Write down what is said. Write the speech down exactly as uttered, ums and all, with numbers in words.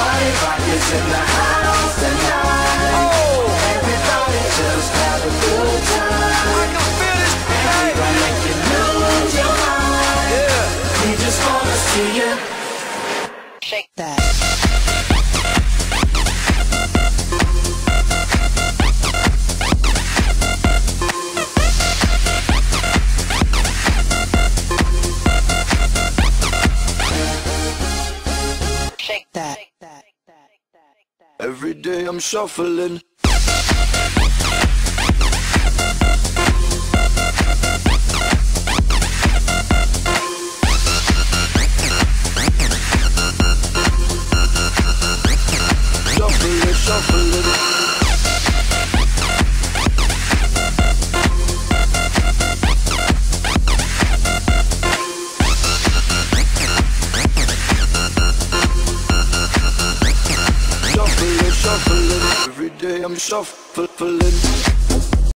party rock is in the house tonight. Oh. Everybody just have a good time. I can feel it. And we gon' make you lose your mind. Yeah. We just wanna see you shake that. Shake that. Every day I'm shuffling. Shuffling, shuffling. Shuffling, shuffling. Every day I'm shuffling.